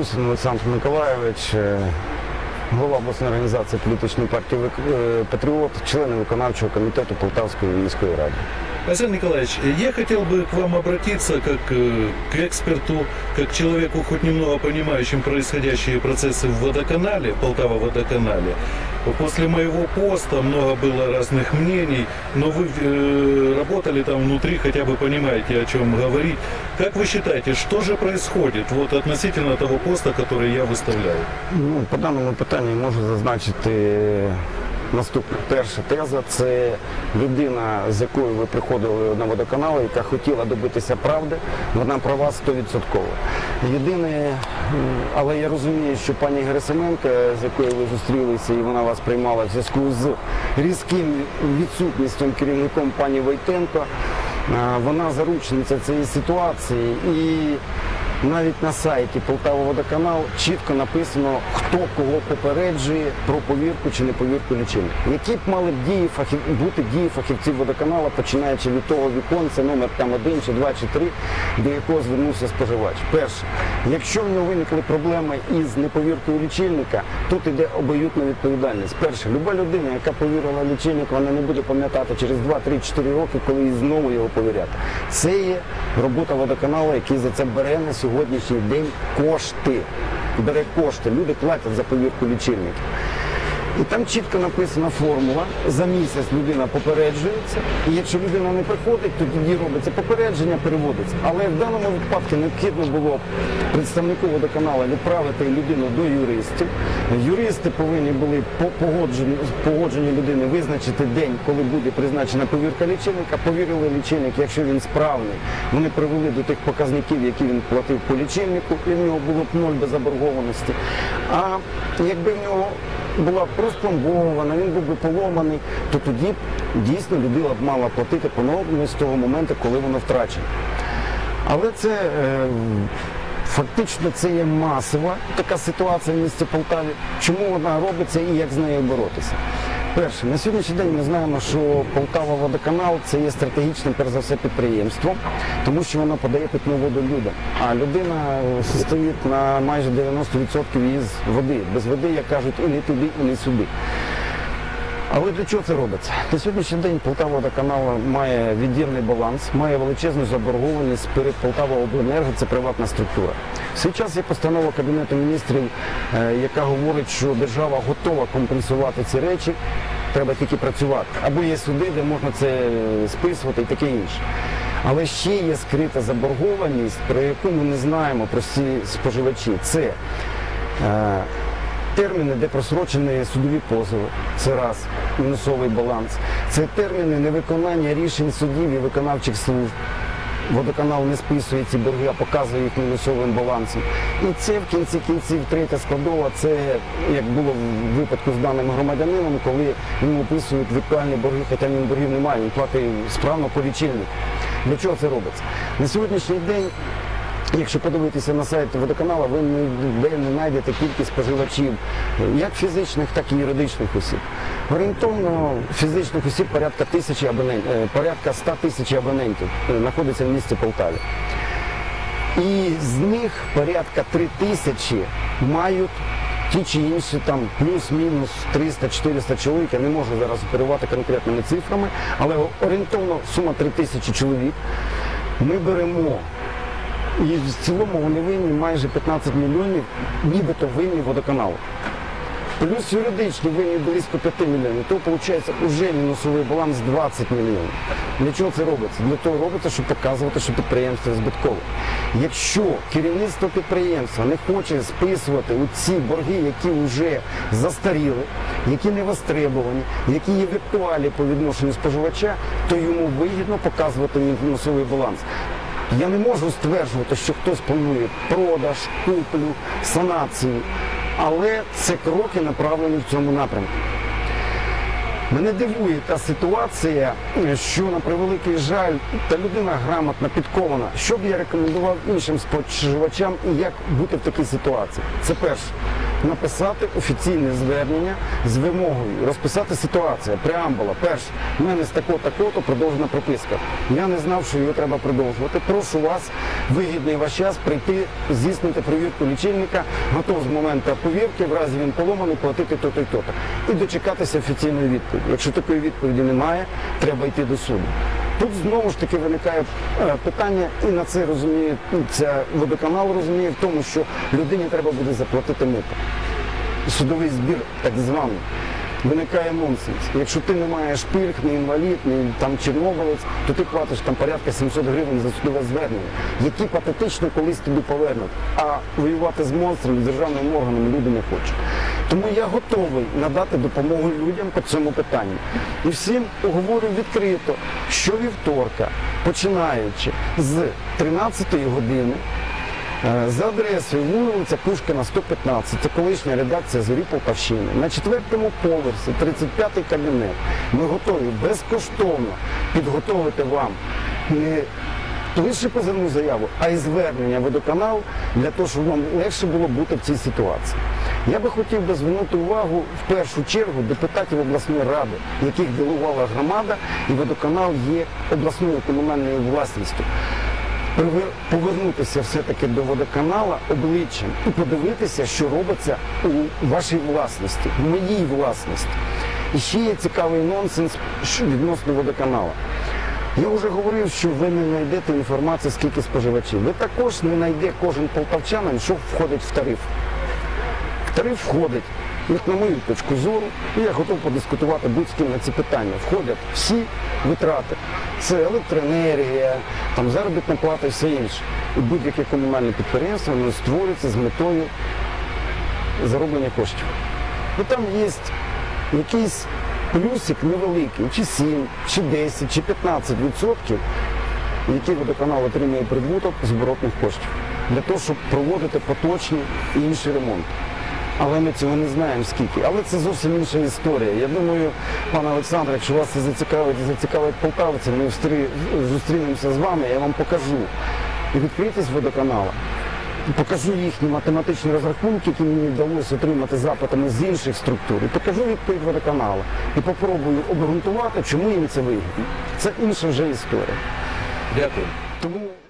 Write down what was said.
Прусин Олександр Миколайович, голова обласної організації політичної партії «Патріот», член виконавчого комітету Полтавської міської ради. Арсений Николаевич, я хотел бы к вам обратиться как к эксперту, как к человеку, хоть немного понимающим происходящие процессы в водоканале, Полтава-водоканале. После моего поста много было разных мнений, но вы работали там внутри, хотя бы понимаете, о чем говорить. Как вы считаете, что же происходит вот относительно того поста, который я выставляю? По даному питанню можу зазначити наступне. Перша теза – це людина, з якою ви приходили на водоканал, яка хотіла добитися правди, вона права 100%. Єдине, але я розумію, що пані Герасименко, з якою ви зустрілися і вона вас приймала в зв'язку з різким відсутністю керівником пані Войтенко, вона заручниця цієї ситуації, і навіть на сайті Полтава-водоканал чітко написано, хто кого попереджує про повірку чи неповірку лічильника. Які б мали б бути дії фахівців водоканалу, починаючи від того віконця, номер там 1, чи 2, чи 3, до якого звернувся споживач. Перше, якщо в нього виникли проблеми із неповіркою лічильника, тут йде обоюдна відповідальність. Перше, люба людина, яка повірила лічильник, вона не буде пам'ятати через 2, 3, 4 роки, коли їй знову його повіряти. Це є робота водоканалу, який за це бере на сьогоднішній день кошти. Бере кошти. Люди платять за повірку лічильників. І там чітко написана формула, за місяць людина попереджується, і якщо людина не приходить, то тоді робиться попередження, переводиться. Але в даному випадку необхідно було представнику водоканалу відправити людину до юристів. Юристи повинні були по погодженню людини визначити день, коли буде призначена повірка лічильника. Повірили лічильник, якщо він справний, вони привели до тих показників, які він платив по лічильнику, і в нього було б 0 без заборгованості. А якби в нього була розпломбована, він був би поломаний, то тоді б дійсно людина б мала платити по-новому з того моменту, коли воно втрачено. Але це фактично це є масова така ситуація в місті Полтаві. Чому вона робиться і як з нею боротися? Перше, на сьогоднішній день ми знаємо, що Полтава-водоканал – це є стратегічним, перш за все, підприємством, тому що воно подає питну воду людям. А людина стоїть на майже 90% із води. Без води, як кажуть, і не туди, і не сюди. Але для чого це робиться? На сьогоднішній день Полтава-водоканал має від'ємний баланс, має величезну заборгованість перед Полтава-обленерго, це приватна структура. В свій час є постанова Кабінету міністрів, яка говорить, що держава готова компенсувати ці речі, треба тільки працювати. Або є суди, де можна це списувати і таке інше. Але ще є скрита заборгованість, про яку ми не знаємо, прості споживачі. Це терміни, де просрочені судові позови, це раз, мінусовий баланс. Це терміни невиконання рішень судів і виконавчих служб. Водоканал не списує ці борги, а показує їх мінусовим балансом. І це в кінці кінців третя складова, це як було в випадку з даним громадянином, коли йому описують віртуальні борги, хоча він боргів немає, він платить справно по лічильнику. Для чого це робиться? На сьогоднішній день, якщо подивитися на сайт водоканалу, ви не знайдете кількість споживачів, як фізичних, так і юридичних осіб. Орієнтовно фізичних осіб порядка 100 тисяч абонентів знаходиться в місті Полтаві. І з них порядка 3 тисячі мають ті чи інші, там плюс-мінус 300-400 чоловік, я не можу зараз оперувати конкретними цифрами, але орієнтовно сума 3 тисячі чоловік. Ми беремо. І в цілому вони винні майже 15 мільйонів, нібито винні водоканалу. Плюс юридичні винні близько 5 мільйонів, то виходить вже мінусовий баланс 20 мільйонів. Для чого це робиться? Для того робиться, щоб показувати, що підприємство збиткове. Якщо керівництво підприємства не хоче списувати ці борги, які вже застаріли, які не востребовані, які є віртуалі по відношенню споживача, то йому вигідно показувати мінусовий баланс. Я не можу стверджувати, що хтось планує продаж, куплю, санацію, але це кроки направлені в цьому напрямку. Мене дивує та ситуація, що, на превеликий жаль, та людина грамотно підкована. Що б я рекомендував іншим споживачам і як бути в такій ситуації? Це перше. написати офіційне звернення з вимогою, розписати ситуацію, преамбула. Перше, в мене з такого-то продовжена прописка. Я не знав, що його треба продовжувати. Прошу вас, вигідний ваш час, прийти, здійснити перевірку лічильника, готов з моменту повірки, в разі він поломаний, платити то-то і то-то. І дочекатися офіційної відповіді. Якщо такої відповіді немає, треба йти до суду. Тут знову ж таки виникає питання, і на це розуміє, це водоканал розуміє, в тому, що людині треба буде заплатити мито. Судовий збір так званий. Виникає нонсенс. Якщо ти не маєш пільг, не інвалід, не там чорнобилець, то ти платиш там порядка 700 гривень за судове звернення, які патетично колись тобі повернуть. А воювати з монстрами, з державним органом люди не хочуть. Тому я готовий надати допомогу людям по цьому питанню. І всім говорю відкрито, що вівторка, починаючи з 13-ї години, за адресою вулиця Пушкіна, 115, це колишня редакція «Зорі Полтавщини». На 4-му поверсі, 35-й кабінет, ми готові безкоштовно підготовити вам не лише позовну заяву, а й звернення водоканалу для того, щоб вам легше було бути в цій ситуації. Я би хотів би звернути увагу в першу чергу депутатів обласної ради, яких делегувала громада, і водоканал є обласною комунальною власністю. Повернутися все-таки до водоканала обличчям і подивитися, що робиться у вашій власності, в моїй власності. І ще є цікавий нонсенс відносно водоканалу. Я вже говорив, що ви не знайдете інформацію, скільки споживачів. Ви також не знайде кожен полтавчанин, що входить в тариф. В тариф входить, як на мою точку зору, і я готов подискутувати будь-з ким на ці питання. Входять всі витрати. Це електроенергія, там, заробітна плата і все інше. І будь-яке комунальне підприємство воно створюється з метою зароблення коштів. І там є якийсь плюсик невеликий, чи 7, чи 10, чи 15%, який водоканал отримує прибуток з оборотних коштів. Для того, щоб проводити поточні і інші ремонти. Але ми цього не знаємо скільки. Але це зовсім інша історія. Я думаю, пане Олександре, якщо вас це зацікавить полтавці, ми зустрінемося з вами, я вам покажу і відкритість водоканалу. Покажу їхні математичні розрахунки, які мені вдалося отримати запитами з інших структур. І покажу відповідь водоканалу. І попробую обґрунтувати, чому їм це вигідно. Це інша вже історія. Дякую. Тому